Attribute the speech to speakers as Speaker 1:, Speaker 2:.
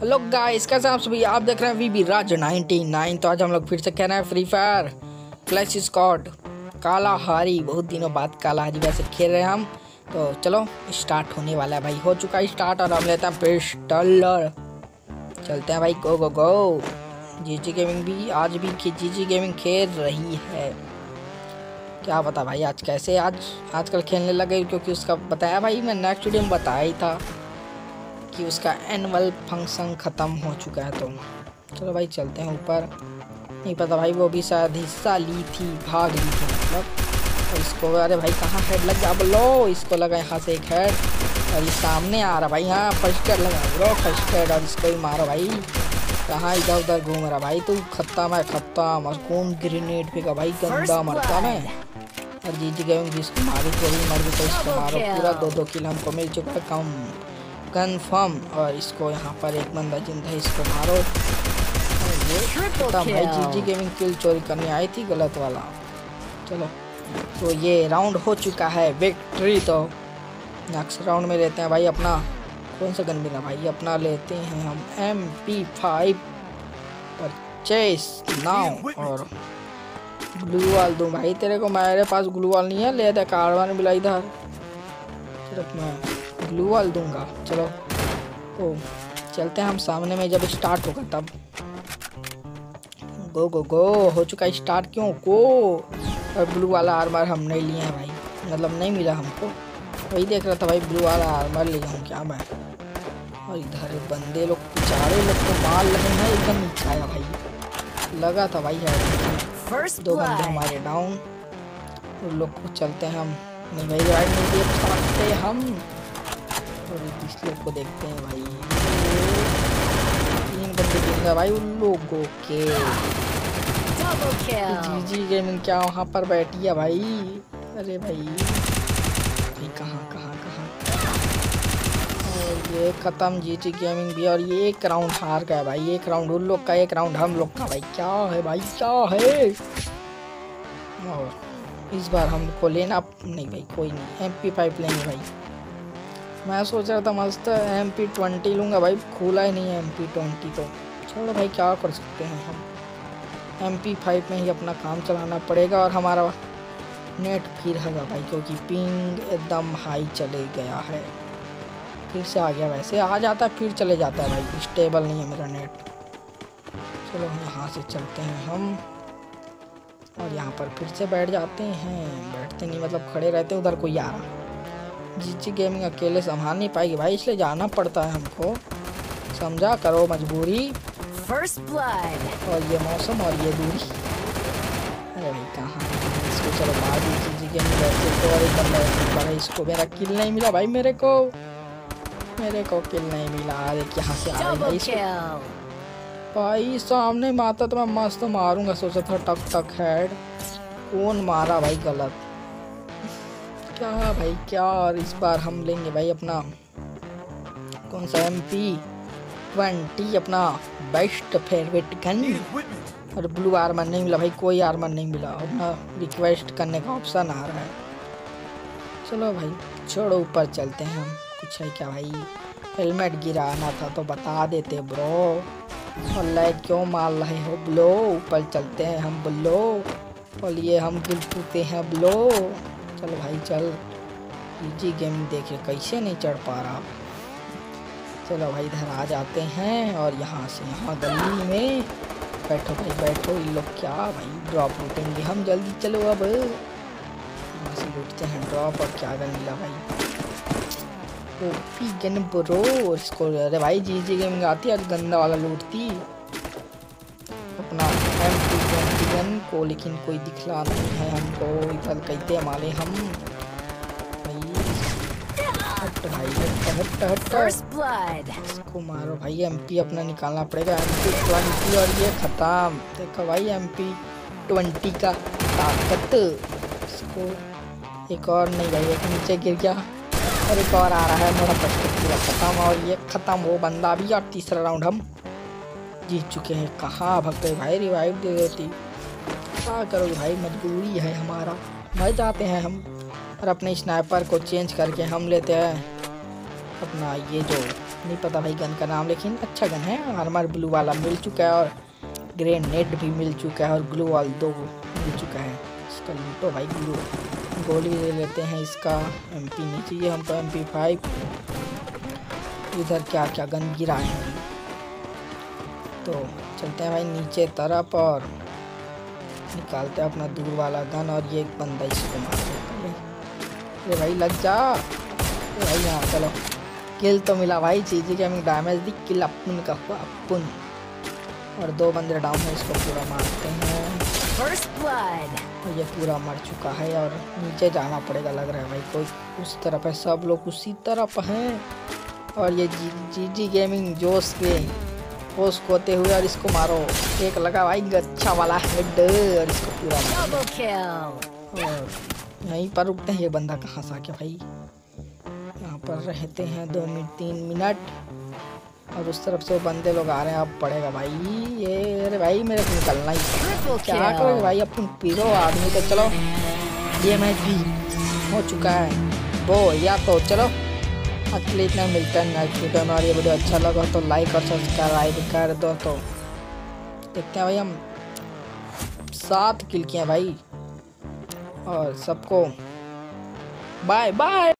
Speaker 1: Hello guys, कैसे आप सभी। आप देख रहे हैं वीबी राज 99। तो आज हम लोग फिर से खेल रहे हैं free fire clash squad Kalahari. बहुत दिनों बाद कालाहारी वैसे खेल रहे हैं हम। तो चलो स्टार्ट होने वाला है भाई, हो चुका है स्टार्ट। और हम लेते हैं पिस्टल, चलते हैं भाई। गो गो गो। जीजी गेमिंग भी आज भी जीजी गेमिंग खेल रही है। क्या पता भाई आज कैसे आजकल खेलने लगे, क्योंकि उसका बताया भाई, मैं नेक्स्ट वीडियो में बताया ही था कि उसका एनुअल फंक्शन ख़त्म हो चुका है। तो चलो भाई चलते हैं ऊपर। नहीं पता भाई, वो भी शायद हिस्सा ली थी, भाग ली थी मतलब। और इसको, अरे भाई कहाँ हेड लग गया बोलो। इसको लगा यहाँ से एक हेड, और ये सामने आ रहा भाई। हाँ फर्स्ट हेड लगा ब्रो, फर्स्ट हेड। और इसको भी मारो भाई। कहाँ इधर उधर घूम रहा भाई तू। खत्म है खत्म। और कौन ग्रेनेड फेंका भाई, गंदा मरता मैं। और जीजी गेमिंग जिसको मारी कोई मर गई, तो इसको मारो पूरा। 2-2 किल हमको मिल चुका है कम कन्फर्म। और इसको यहाँ पर एक बंदा जिंदा है, इसको मारो। ये भाई जीजी गेमिंग किल चोरी करने आई थी, गलत वाला। चलो तो ये राउंड हो चुका है विक्ट्री। तो नेक्स्ट राउंड में लेते हैं भाई अपना कौन सा गन मिला भाई, अपना लेते हैं हम MP5 परचेस नाउ। और ग्लू वाल दूँ भाई तेरे को, मेरे पास ग्लू वाल नहीं है। ले दे कार्बन मिला इधर, सिर्फ मैं ग्लू वाल दूंगा। चलो तो चलते हैं हम सामने में, जब स्टार्ट होगा तब। गो गो गो। हो चुका है स्टार्ट। क्यों को। और ब्लू वाला आर्मर हम नहीं लिए हैं भाई, मतलब नहीं मिला हमको। वही देख रहा था भाई, ब्लू वाला आर्मर ले जाऊँ क्या मैं। और इधर बंदे लोग बेचारे लोग तो मार रहे हैं, एकदम नीचे आया भाई। लगा था भाई है 2 बंदे हमारे डाउन। उन लोग को चलते हैं हम। नहीं भाई राइड नहीं देख सकते हम। और इस लोग को देखते हैं भाई, 3 बंदे जिंदा भाई उन लोगों के। जीजी गेमिंग क्या वहाँ पर बैठी है भाई। अरे भाई कहाँ कहाँ कहाँ। और ये खत्म जीजी गेमिंग भी। और ये 1 राउंड हार गया भाई। 1 राउंड उन लोग का, 1 राउंड हम लोग का भाई। क्या है भाई क्या है। और इस बार हमको लेना नहीं भाई, कोई नहीं। MP5 लेंगे भाई। मैं सोच रहा था मस्त MP20 लूँगा भाई, खुला ही नहीं है MP20। तो चलो भाई क्या कर सकते हैं हम, MP5 में ही अपना काम चलाना पड़ेगा। और हमारा नेट फिर है भाई, क्योंकि पिंग एकदम हाई चले गया है। फिर से आ गया, वैसे आ जाता है फिर चले जाता है भाई, स्टेबल नहीं है मेरा नेट। चलो यहाँ से चलते हैं हम, और यहाँ पर फिर से बैठ जाते हैं। बैठते नहीं मतलब खड़े रहते, उधर कोई आ रहा। जीजी गेमिंग अकेले संभाल नहीं पाएगी भाई, इसलिए जाना पड़ता है हमको। समझा करो मजबूरी। First blood. और ये मौसम और ये दूरी। अरे भाई कहाँ इसको, चलो मार दी जीजी गेमिंग वैसे तो। और एक बंदा, इसको मेरा किल नहीं मिला भाई, मेरे को किल नहीं मिला। देख यहाँ से आ रही भाई सामने मारता तो मैं मस्त मारूंगा, सोचा था टक टक हेड। कौन मारा भाई गलत। क्या भाई क्या। और इस बार हम लेंगे भाई अपना कौन सा MP20, अपना बेस्ट फेवरेट गन। और ब्लू आर्मर नहीं मिला भाई, कोई आर्मर नहीं मिला। अपना रिक्वेस्ट करने का ऑप्शन आ रहा है। चलो भाई छोड़ो, ऊपर चलते हैं हम। कुछ है क्या भाई, हेलमेट गिराना था तो बता देते ब्रो। और लाइक क्यों मार रहे हो ब्लो। ऊपर चलते हैं हम ब्लो, और ये हम दिल टूटे हैं ब्लो। चलो भाई चल। जीजी गेम देखे कैसे नहीं चढ़ पा रहा। चलो भाई इधर आ जाते हैं, और यहाँ से यहाँ गली में बैठो भाई बैठो। ये लोग क्या भाई ड्रॉप लूटेंगे हम, जल्दी चलो अब। यहाँ से लूटते हैं ड्रॉप। और क्या गन मिला भाई, ओपी गन ब्रो। इसको अरे भाई जीजी गेमिंग आती है गंदा वाला लूटती अपना MP20 गन को, लेकिन कोई दिखला नहीं है हमको। इधर कहते माले हम भाई। हट भाई हट। इसको मारो भाई, MP अपना निकालना पड़ेगा। MP20 और ये खत्म। देखो भाई MP20 का ताकत। इसको एक और नहीं भाई, एक नीचे गिर गया। और एक और आ रहा है, मेरा पूरा खत्म। और ये खत्म वो बंदा भी। और तीसरा राउंड हम जीत चुके हैं। कहाँ भाग गए भाई, रिवाइव दे देती। क्या करोगे भाई, मजबूरी है हमारा। मर जाते हैं हम। और अपने स्नाइपर को चेंज करके हम लेते हैं अपना ये जो नहीं पता भाई गन का नाम, लेकिन अच्छा गन है। आर्मर ब्लू वाला मिल चुका है और ग्रेनेड भी मिल चुका है और ग्लू वाल 2 मिल चुका है। इसका लूटो भाई ग्लू। गोली ले लेते हैं इसका। MP नहीं चाहिए हमको, MP5। इधर क्या क्या गन गिरा है, तो चलते हैं भाई नीचे तरफ और निकालते हैं अपना दूर वाला गन और ये एक बंदा इसको मार देता है। अरे भाई लग जा। अरे भाई यहाँ चलो, किल तो मिला भाई। चीज़ी गेमिंग डैमेज दी, किल अपन का हुआ अपन। और 2 बंदे डाउन है, इसको पूरा मारते हैं।
Speaker 2: First blood.
Speaker 1: और ये पूरा मर चुका है और नीचे जाना पड़ेगा लग रहा है भाई। कोई उस तरफ है, सब लोग उसी तरफ हैं। और ये जीजी गेमिंग जोश के पोस्ट होते हुए और इसको मारो। एक लगा भाई अच्छा वाला हेड और इसको पूरा
Speaker 2: Double kill.
Speaker 1: और यहीं पर रुकते हैं। ये बंदा कहाँ से आ गया भाई? यहाँ पर रहते हैं 2 मिनट 3 मिनट और उस तरफ से वो बंदे लोग आ रहे हैं। अब पड़ेगा भाई ये। अरे भाई मेरे को निकलना ही क्या करोगे भाई, अपन पीरो आदमी। तो चलो ये मैच भी हो चुका है वो या तो चलो आज के लिए इतना मिलता है नेक्स्ट वीडियो में। और ये वीडियो अच्छा लगा तो लाइक और सब्सक्राइब कर दो। तो देखते हैं भाई, हम 7 किल किए हैं भाई और सबको बाय बाय।